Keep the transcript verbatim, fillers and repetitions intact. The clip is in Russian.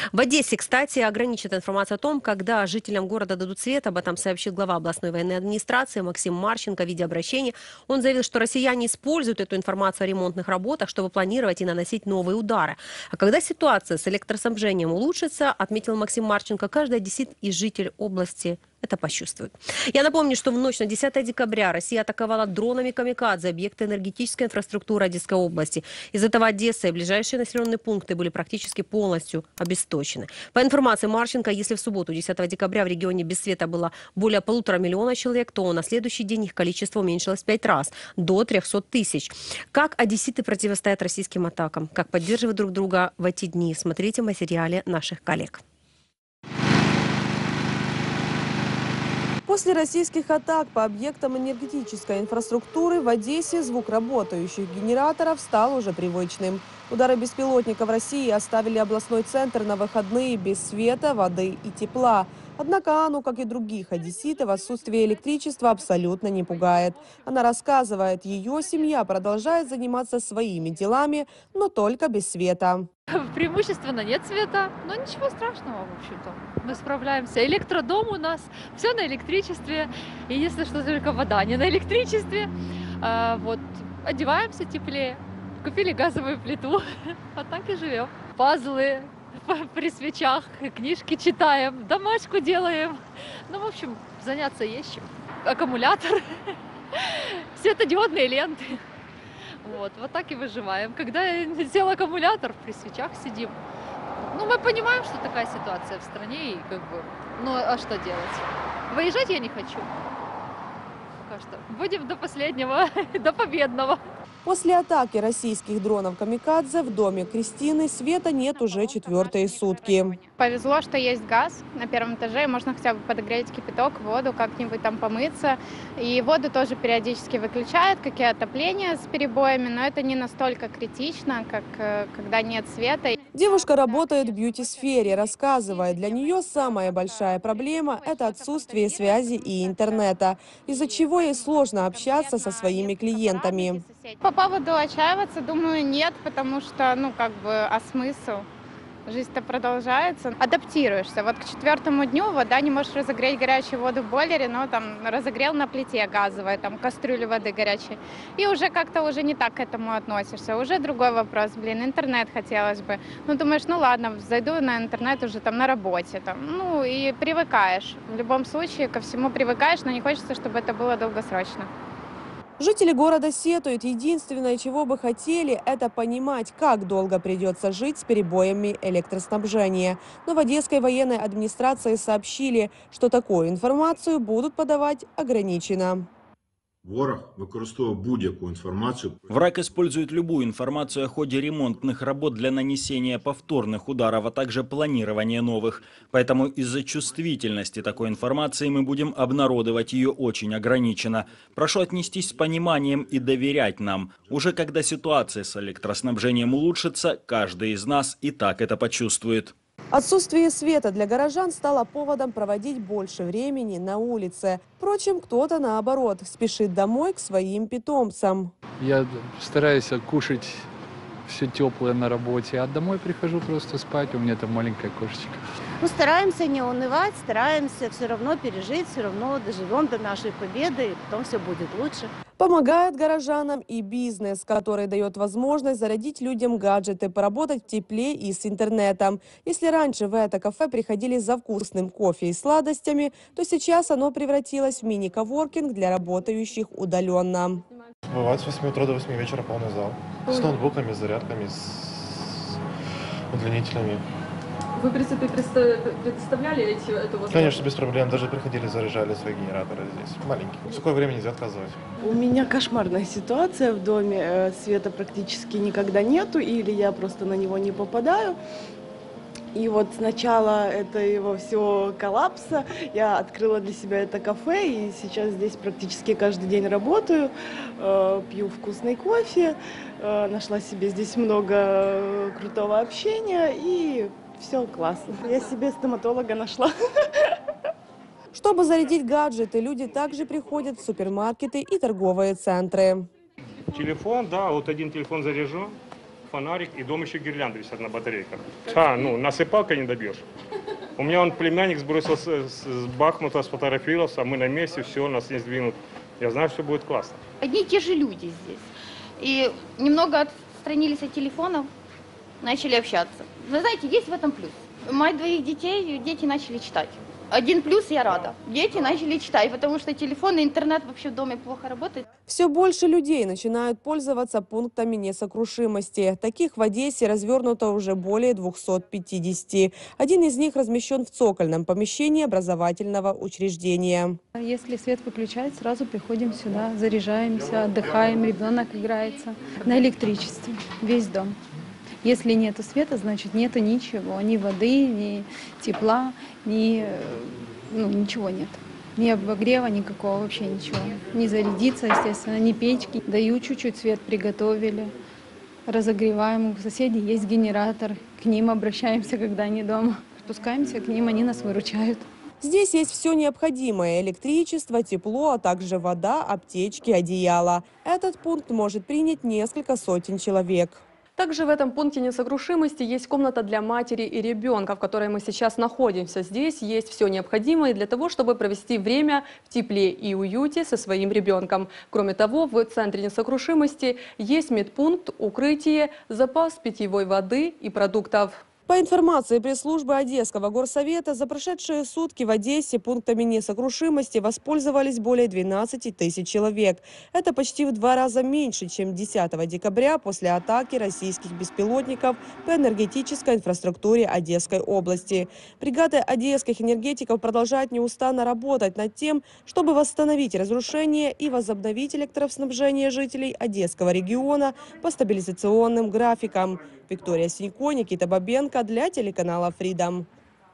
В Одессе, кстати, ограничена информация о том, когда жителям города дадут свет. Об этом сообщил глава областной военной администрации Максим Марченко в виде обращения. Он заявил, что россияне используют эту информацию о ремонтных работах, чтобы планировать и наносить новые удары. А когда ситуация с электроснабжением улучшится, отметил Максим Марченко, каждый одессит и житель области это почувствует. Я напомню, что в ночь на десятое декабря Россия атаковала дронами камикадзе объекты энергетической инфраструктуры Одесской области. Из-за этого Одесса и ближайшие населенные пункты были практически полностью обесточены. По информации Марченко, если в субботу, десятого декабря, в регионе без света было более полутора миллиона человек, то на следующий день их количество уменьшилось в пять раз, до трёхсот тысяч. Как одесситы противостоят российским атакам? Как поддерживают друг друга в эти дни? Смотрите в материале наших коллег. После российских атак по объектам энергетической инфраструктуры в Одессе звук работающих генераторов стал уже привычным. Удары беспилотников России оставили областной центр на выходные без света, воды и тепла. Однако Анну, как и других одесситов, отсутствие электричества абсолютно не пугает. Она рассказывает, ее семья продолжает заниматься своими делами, но только без света. Преимущественно нет света, но ничего страшного, в общем-то. Мы справляемся. Электродом у нас, все на электричестве. И если что, только вода не на электричестве. А, вот, одеваемся теплее. Купили газовую плиту. А так и живем. Пазлы при свечах, книжки читаем, домашку делаем. Ну, в общем, заняться есть чем. Аккумулятор, светодиодные ленты. Вот, вот так и выживаем. Когда сел аккумулятор, при свечах сидим. Ну, мы понимаем, что такая ситуация в стране, и как бы, ну, а что делать? Выезжать я не хочу. Пока что. Будем до последнего, до победного. После атаки российских дронов камикадзе в доме Кристины света нет уже четвертые сутки. Повезло, что есть газ на первом этаже, и можно хотя бы подогреть кипяток, воду, как-нибудь там помыться. И воду тоже периодически выключают, как и отопление с перебоями, но это не настолько критично, как когда нет света. Девушка работает в бьюти-сфере, рассказывает, для нее самая большая проблема – это отсутствие связи и интернета, из-за чего ей сложно общаться со своими клиентами. По поводу отчаиваться, думаю, нет, потому что, ну, как бы, а смысл? Жизнь-то продолжается. Адаптируешься. Вот к четвертому дню вода, не можешь разогреть горячую воду в бойлере, но там разогрел на плите газовой, там кастрюлю воды горячей. И уже как-то уже не так к этому относишься. Уже другой вопрос. Блин, интернет хотелось бы. Ну, думаешь, ну ладно, зайду на интернет уже там на работе. Там. Ну, и привыкаешь. В любом случае ко всему привыкаешь, но не хочется, чтобы это было долгосрочно. Жители города сетуют. Единственное, чего бы хотели, это понимать, как долго придется жить с перебоями электроснабжения. Но в Одесской военной администрации сообщили, что такую информацию будут подавать ограниченно. Ворог використовує будь-яку информацию. Враг использует любую информацию о ходе ремонтных работ для нанесения повторных ударов, а также планирования новых. Поэтому из-за чувствительности такой информации мы будем обнародовать ее очень ограниченно. Прошу отнестись с пониманием и доверять нам. Уже когда ситуация с электроснабжением улучшится, каждый из нас и так это почувствует. Отсутствие света для горожан стало поводом проводить больше времени на улице. Впрочем, кто-то, наоборот, спешит домой к своим питомцам. Я стараюсь кушать все теплое на работе, а домой прихожу просто спать, у меня там маленькая кошечка. Ну, стараемся не унывать, стараемся все равно пережить, все равно доживем до нашей победы, и потом все будет лучше. Помогает горожанам и бизнес, который дает возможность зарядить людям гаджеты, поработать в тепле и с интернетом. Если раньше в это кафе приходили за вкусным кофе и сладостями, то сейчас оно превратилось в мини-коворкинг для работающих удаленно. Бывает с восьми утра до восьми вечера полный зал. С ноутбуками, с зарядками, с удлинителями. Вы, в принципе, предоставляли эти, эту возможность? Конечно, без проблем. Даже приходили, заряжали свои генераторы здесь. Маленькие. В такое время нельзя отказывать. У меня кошмарная ситуация в доме. Света практически никогда нету, или я просто на него не попадаю. И вот с начала этого всего коллапса я открыла для себя это кафе, и сейчас здесь практически каждый день работаю, пью вкусный кофе, нашла себе здесь много крутого общения, и все классно. Я себе стоматолога нашла. Чтобы зарядить гаджеты, люди также приходят в супермаркеты и торговые центры. Телефон, да, вот один телефон заряжу, фонарик, и дом еще гирлянды висят на батарейках. А, ну, насыпалкой не добьешь. У меня он племянник сбросился с, с Бахмута, сфотографировался, а мы на месте, все, нас не сдвинут. Я знаю, все будет классно. Одни и те же люди здесь. И немного отстранились от телефонов, начали общаться. Вы знаете, есть в этом плюс. Мать двоих детей, дети начали читать. Один плюс, я рада. Дети начали читать, потому что телефон и интернет вообще в доме плохо работает. Все больше людей начинают пользоваться пунктами несокрушимости. Таких в Одессе развернуто уже более двухсот пятидесяти. Один из них размещен в цокольном помещении образовательного учреждения. Если свет выключают, сразу приходим сюда, заряжаемся, отдыхаем, ребенок играется на электричестве, весь дом. Если нет света, значит нету ничего, ни воды, ни тепла, ни, ну, ничего нет. Ни обогрева никакого, вообще ничего. Не зарядиться, естественно, ни печки. Даю чуть-чуть свет, приготовили, разогреваем. У соседей есть генератор, к ним обращаемся, когда они дома. Спускаемся к ним, они нас выручают. Здесь есть все необходимое – электричество, тепло, а также вода, аптечки, одеяло. Этот пункт может принять несколько сотен человек. Также в этом пункте несокрушимости есть комната для матери и ребенка, в которой мы сейчас находимся. Здесь есть все необходимое для того, чтобы провести время в тепле и уюте со своим ребенком. Кроме того, в центре несокрушимости есть медпункт, укрытие, запас питьевой воды и продуктов. По информации пресс-службы Одесского горсовета, за прошедшие сутки в Одессе пунктами несокрушимости воспользовались более двенадцати тысяч человек. Это почти в два раза меньше, чем десятого декабря после атаки российских беспилотников по энергетической инфраструктуре Одесской области. Бригады одесских энергетиков продолжают неустанно работать над тем, чтобы восстановить разрушения и возобновить электроснабжение жителей Одесского региона по стабилизационным графикам. Виктория Синько, Никита Бабенко для телеканала Freedom.